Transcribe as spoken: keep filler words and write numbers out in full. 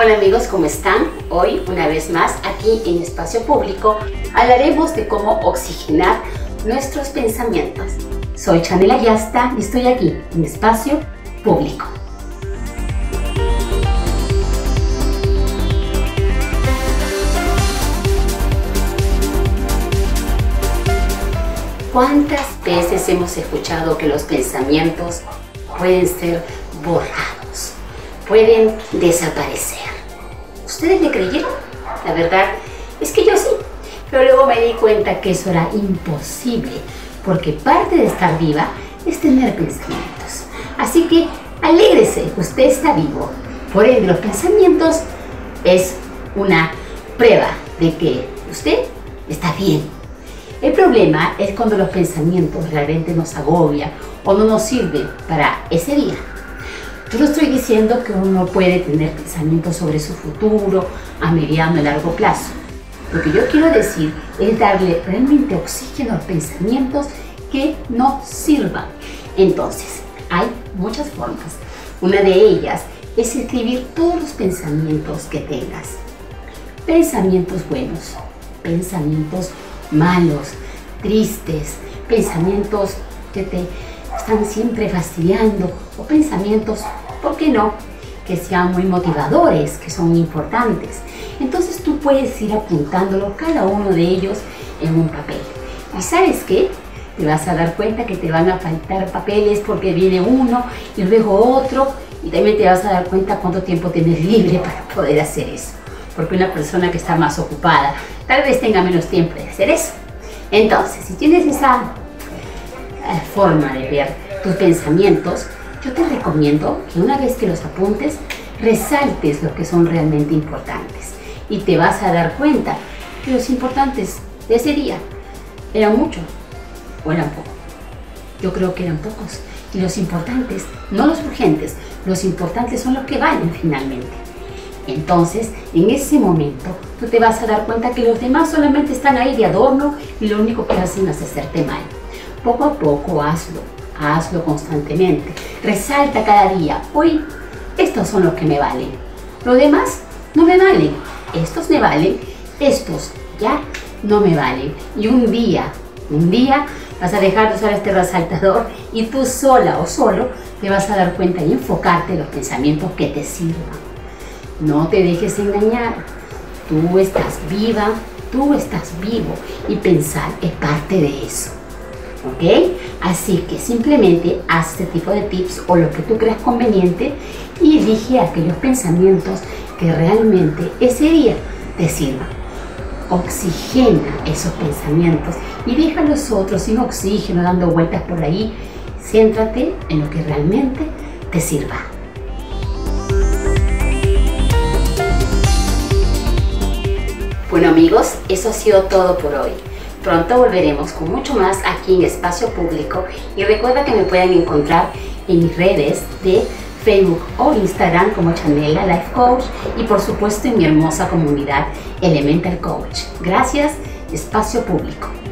Hola amigos, ¿cómo están? Hoy, una vez más, aquí en Espacio Público, hablaremos de cómo oxigenar nuestros pensamientos. Soy Chanel Ayasta y estoy aquí en Espacio Público. ¿Cuántas veces hemos escuchado que los pensamientos pueden ser borrados, pueden desaparecer? ¿Ustedes me creyeron? La verdad es que yo sí, pero luego me di cuenta que eso era imposible, porque parte de estar viva es tener pensamientos. Así que alégrese, usted está vivo. Por ende, los pensamientos es una prueba de que usted está bien. El problema es cuando los pensamientos realmente nos agobian o no nos sirven para ese día. Yo no estoy diciendo que uno puede tener pensamientos sobre su futuro a mediano y largo plazo. Lo que yo quiero decir es darle realmente oxígeno a los pensamientos que no sirvan. Entonces, hay muchas formas. Una de ellas es escribir todos los pensamientos que tengas. Pensamientos buenos, pensamientos malos, tristes, pensamientos que te están siempre fastidiando o pensamientos, ¿por qué no?, que sean muy motivadores, que son importantes. Entonces tú puedes ir apuntándolo cada uno de ellos en un papel. ¿Y sabes qué? Te vas a dar cuenta que te van a faltar papeles porque viene uno y luego otro, y también te vas a dar cuenta cuánto tiempo tienes libre para poder hacer eso. Porque una persona que está más ocupada tal vez tenga menos tiempo de hacer eso. Entonces, si tienes esa eh, forma de ver tus pensamientos, yo te recomiendo que una vez que los apuntes, resaltes lo que son realmente importantes. Y te vas a dar cuenta que los importantes de ese día eran muchos o eran pocos. Yo creo que eran pocos. Y los importantes, no los urgentes, los importantes son los que valen finalmente. Entonces, en ese momento, tú te vas a dar cuenta que los demás solamente están ahí de adorno y lo único que hacen es hacerte mal. Poco a poco hazlo, hazlo constantemente. Resalta cada día, hoy estos son los que me valen. Los demás no me valen. Estos me valen, estos ya no me valen. Y un día, un día vas a dejar de usar este resaltador y tú sola o solo te vas a dar cuenta y enfocarte en los pensamientos que te sirvan. No te dejes engañar, tú estás viva, tú estás vivo y pensar es parte de eso, ¿ok? Así que simplemente haz este tipo de tips o lo que tú creas conveniente y elige aquellos pensamientos que realmente ese día te sirvan. Oxigena esos pensamientos y deja a los otros sin oxígeno dando vueltas por ahí. Céntrate en lo que realmente te sirva. Bueno amigos, eso ha sido todo por hoy. Pronto volveremos con mucho más aquí en Espacio Público y recuerda que me pueden encontrar en mis redes de Facebook o Instagram como Chanela Life Coach y por supuesto en mi hermosa comunidad Elemental Coach. Gracias, Espacio Público.